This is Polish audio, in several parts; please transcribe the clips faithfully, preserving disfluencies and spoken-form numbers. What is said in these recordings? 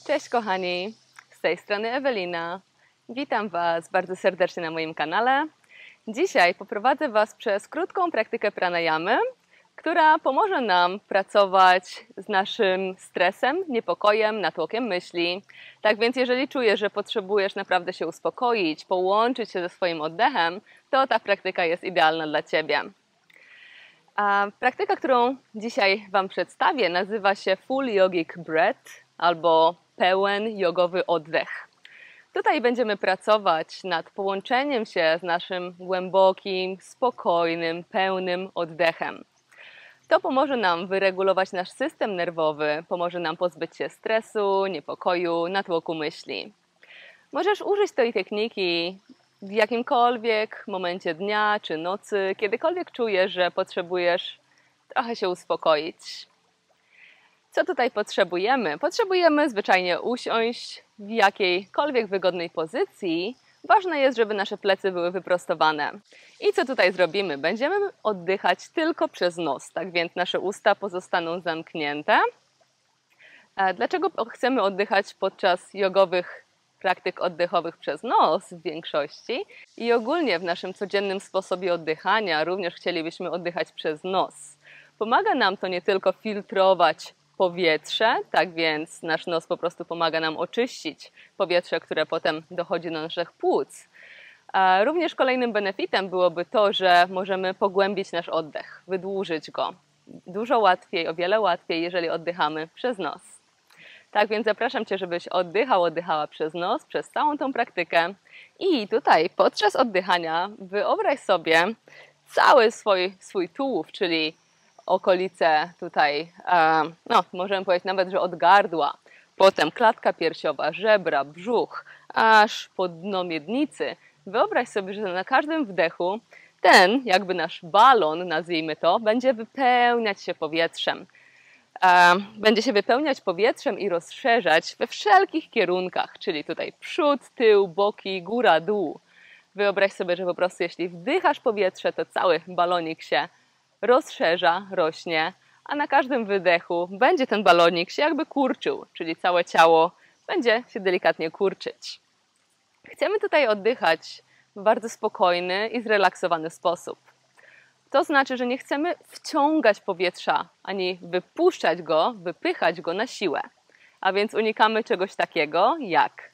Cześć kochani, z tej strony Ewelina. Witam Was bardzo serdecznie na moim kanale. Dzisiaj poprowadzę Was przez krótką praktykę pranayamy, która pomoże nam pracować z naszym stresem, niepokojem, natłokiem myśli. Tak więc jeżeli czujesz, że potrzebujesz naprawdę się uspokoić, połączyć się ze swoim oddechem, to ta praktyka jest idealna dla Ciebie. A praktyka, którą dzisiaj Wam przedstawię, nazywa się Full Yogic Breath albo pełen jogowy oddech. Tutaj będziemy pracować nad połączeniem się z naszym głębokim, spokojnym, pełnym oddechem. To pomoże nam wyregulować nasz system nerwowy, pomoże nam pozbyć się stresu, niepokoju, natłoku myśli. Możesz użyć tej techniki w jakimkolwiek momencie dnia czy nocy, kiedykolwiek czujesz, że potrzebujesz trochę się uspokoić. Co tutaj potrzebujemy? Potrzebujemy zwyczajnie usiąść w jakiejkolwiek wygodnej pozycji. Ważne jest, żeby nasze plecy były wyprostowane. I co tutaj zrobimy? Będziemy oddychać tylko przez nos, tak więc nasze usta pozostaną zamknięte. Dlaczego chcemy oddychać podczas jogowych praktyk oddechowych przez nos w większości? I ogólnie w naszym codziennym sposobie oddychania również chcielibyśmy oddychać przez nos. Pomaga nam to nie tylko filtrować powietrze, tak więc nasz nos po prostu pomaga nam oczyścić powietrze, które potem dochodzi do naszych płuc. A również kolejnym benefitem byłoby to, że możemy pogłębić nasz oddech, wydłużyć go. Dużo łatwiej, o wiele łatwiej, jeżeli oddychamy przez nos. Tak więc zapraszam Cię, żebyś oddychał, oddychała przez nos, przez całą tą praktykę. I tutaj podczas oddychania wyobraź sobie cały swój, swój tułów, czyli okolice tutaj, no możemy powiedzieć nawet, że od gardła, potem klatka piersiowa, żebra, brzuch, aż po dno miednicy. Wyobraź sobie, że na każdym wdechu ten, jakby nasz balon, nazwijmy to, będzie wypełniać się powietrzem. Będzie się wypełniać powietrzem i rozszerzać we wszelkich kierunkach, czyli tutaj przód, tył, boki, góra, dół. Wyobraź sobie, że po prostu jeśli wdychasz powietrze, to cały balonik się rozszerza, rośnie, a na każdym wydechu będzie ten balonik się jakby kurczył, czyli całe ciało będzie się delikatnie kurczyć. Chcemy tutaj oddychać w bardzo spokojny i zrelaksowany sposób. To znaczy, że nie chcemy wciągać powietrza, ani wypuszczać go, wypychać go na siłę. A więc unikamy czegoś takiego jak...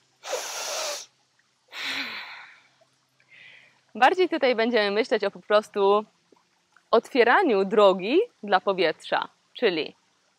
Bardziej tutaj będziemy myśleć o po prostu otwieraniu drogi dla powietrza, czyli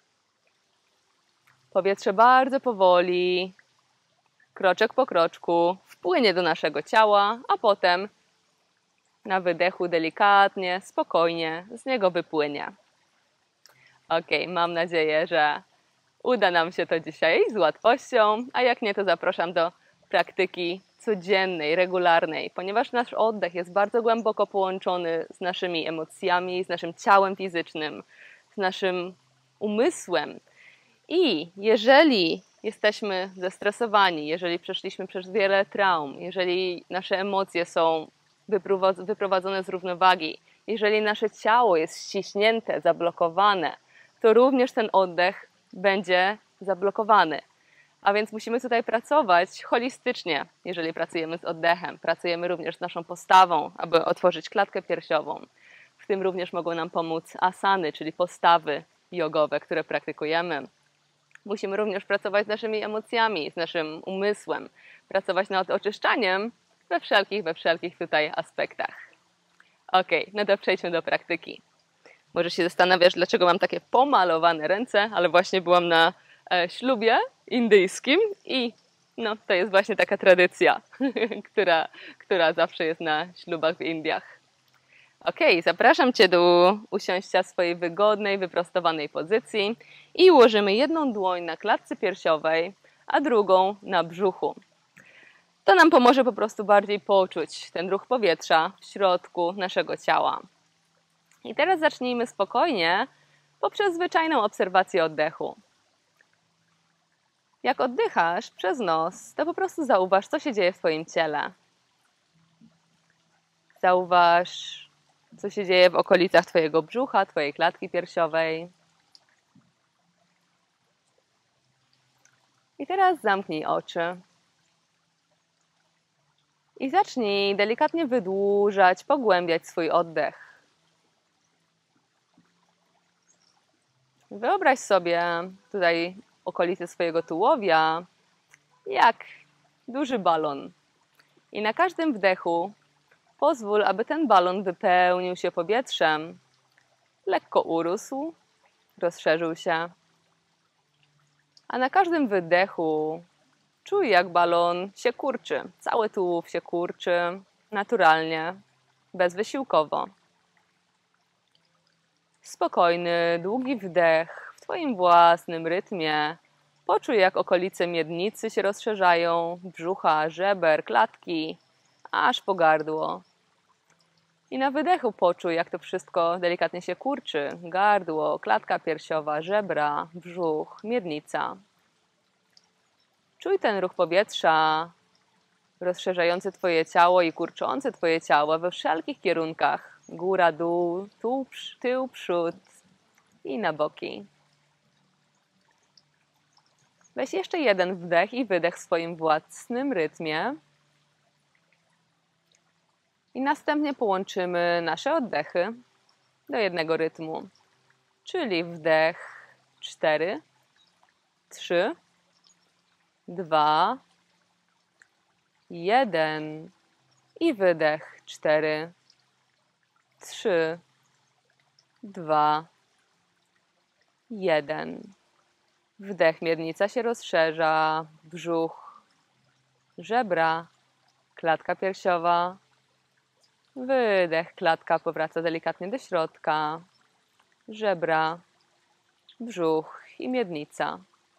powietrze bardzo powoli, kroczek po kroczku wpłynie do naszego ciała, a potem na wydechu delikatnie, spokojnie z niego wypłynie. Ok, mam nadzieję, że uda nam się to dzisiaj z łatwością, a jak nie, to zapraszam do praktyki codziennej, regularnej, ponieważ nasz oddech jest bardzo głęboko połączony z naszymi emocjami, z naszym ciałem fizycznym, z naszym umysłem. I jeżeli jesteśmy zestresowani, jeżeli przeszliśmy przez wiele traum, jeżeli nasze emocje są wyprowadzone z równowagi, jeżeli nasze ciało jest ściśnięte, zablokowane, to również ten oddech będzie zablokowany. A więc musimy tutaj pracować holistycznie, jeżeli pracujemy z oddechem. Pracujemy również z naszą postawą, aby otworzyć klatkę piersiową. W tym również mogą nam pomóc asany, czyli postawy jogowe, które praktykujemy. Musimy również pracować z naszymi emocjami, z naszym umysłem. Pracować nad oczyszczaniem we wszelkich, we wszelkich tutaj aspektach. Ok, no to przejdźmy do praktyki. Może się zastanawiasz, dlaczego mam takie pomalowane ręce, ale właśnie byłam na ślubie indyjskim i no, to jest właśnie taka tradycja, która, która zawsze jest na ślubach w Indiach. Ok, zapraszam Cię do usiąścia w swojej wygodnej, wyprostowanej pozycji i ułożymy jedną dłoń na klatce piersiowej, a drugą na brzuchu. To nam pomoże po prostu bardziej poczuć ten ruch powietrza w środku naszego ciała. I teraz zacznijmy spokojnie poprzez zwyczajną obserwację oddechu. Jak oddychasz przez nos, to po prostu zauważ, co się dzieje w Twoim ciele. Zauważ, co się dzieje w okolicach Twojego brzucha, Twojej klatki piersiowej. I teraz zamknij oczy. I zacznij delikatnie wydłużać, pogłębiać swój oddech. Wyobraź sobie tutaj okolice swojego tułowia jak duży balon. I na każdym wdechu pozwól, aby ten balon wypełnił się powietrzem. Lekko urósł, rozszerzył się. A na każdym wydechu czuj, jak balon się kurczy. Cały tułów się kurczy naturalnie, bezwysiłkowo. Spokojny, długi wdech w Twoim własnym rytmie. Poczuj, jak okolice miednicy się rozszerzają, brzucha, żeber, klatki, aż po gardło. I na wydechu poczuj, jak to wszystko delikatnie się kurczy. Gardło, klatka piersiowa, żebra, brzuch, miednica. Czuj ten ruch powietrza rozszerzający Twoje ciało i kurczący Twoje ciało we wszelkich kierunkach. Góra, dół, tył, tył, przód i na boki. Weź jeszcze jeden wdech i wydech w swoim własnym rytmie. I następnie połączymy nasze oddechy do jednego rytmu. Czyli wdech cztery, trzy, dwa, jeden i wydech cztery, trzy, dwa, jeden. Wdech, miednica się rozszerza, brzuch, żebra, klatka piersiowa. Wydech, klatka powraca delikatnie do środka, żebra, brzuch i miednica.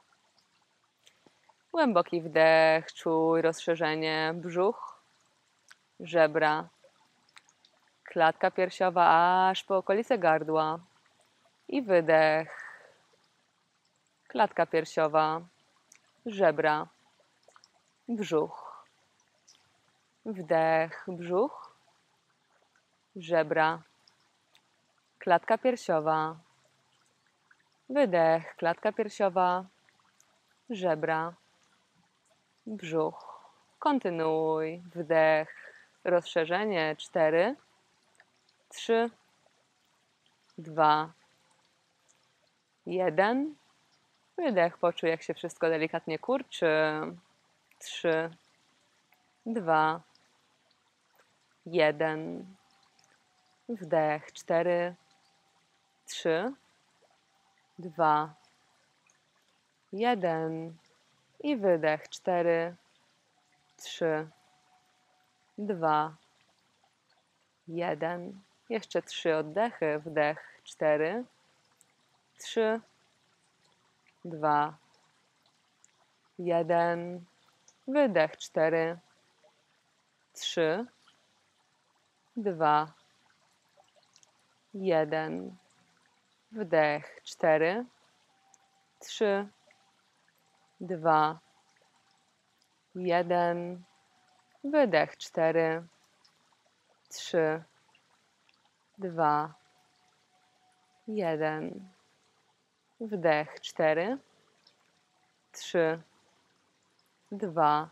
Głęboki wdech, czuj rozszerzenie, brzuch, żebra, klatka piersiowa aż po okolice gardła i wydech, klatka piersiowa, żebra, brzuch, wdech, brzuch, żebra, klatka piersiowa, wydech, klatka piersiowa, żebra, brzuch. Kontynuuj. Wdech, rozszerzenie. cztery, trzy, dwa, jeden. Wydech, poczuj, jak się wszystko delikatnie kurczy. trzy, dwa, jeden. Wdech, cztery, trzy, dwa, jeden. I wydech, cztery, trzy, dwa, jeden. Jeszcze trzy oddechy. Wdech, cztery, trzy, dwa, jeden. Wydech, cztery, trzy, dwa, jeden. Wdech, cztery, trzy, dwa, jeden. Wydech, cztery, trzy, dwa, jeden. Wdech, cztery, trzy, dwa,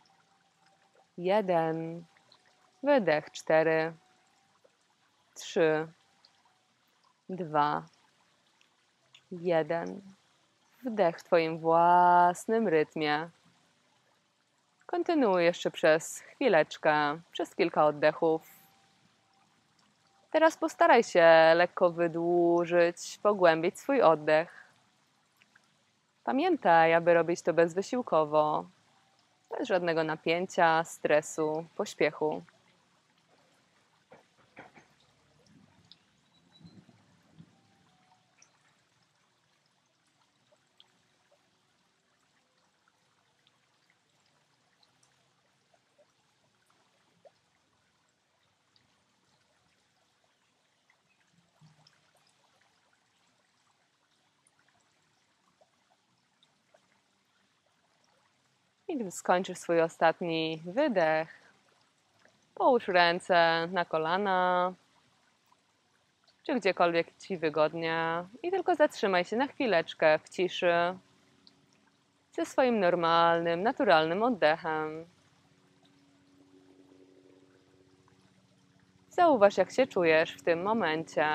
jeden. Wydech, cztery, trzy, dwa, jeden. Wdech w Twoim własnym rytmie. Kontynuuj jeszcze przez chwileczkę, przez kilka oddechów. Teraz postaraj się lekko wydłużyć, pogłębić swój oddech. Pamiętaj, aby robić to bezwysiłkowo, bez żadnego napięcia, stresu, pośpiechu. I gdy skończysz swój ostatni wydech, połóż ręce na kolana, czy gdziekolwiek Ci wygodnie i tylko zatrzymaj się na chwileczkę w ciszy. ze swoim normalnym, naturalnym oddechem. Zauważ, jak się czujesz w tym momencie.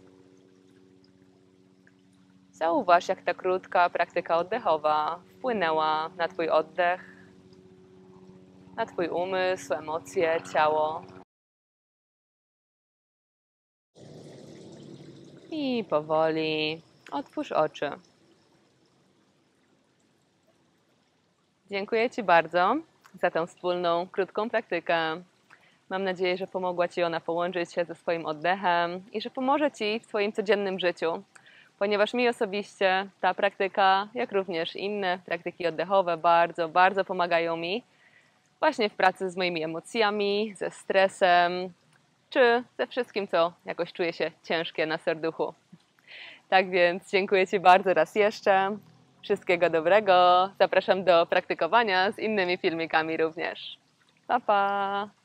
Zauważ, jak ta krótka praktyka oddechowa wpłynęła na Twój oddech, na Twój umysł, emocje, ciało. I powoli otwórz oczy. Dziękuję Ci bardzo za tę wspólną, krótką praktykę. Mam nadzieję, że pomogła Ci ona połączyć się ze swoim oddechem i że pomoże Ci w Twoim codziennym życiu, ponieważ mi osobiście ta praktyka, jak również inne praktyki oddechowe bardzo, bardzo pomagają mi właśnie w pracy z moimi emocjami, ze stresem, czy ze wszystkim, co jakoś czuje się ciężkie na serduchu. Tak więc dziękuję Ci bardzo raz jeszcze. Wszystkiego dobrego. Zapraszam do praktykowania z innymi filmikami również. Pa, pa!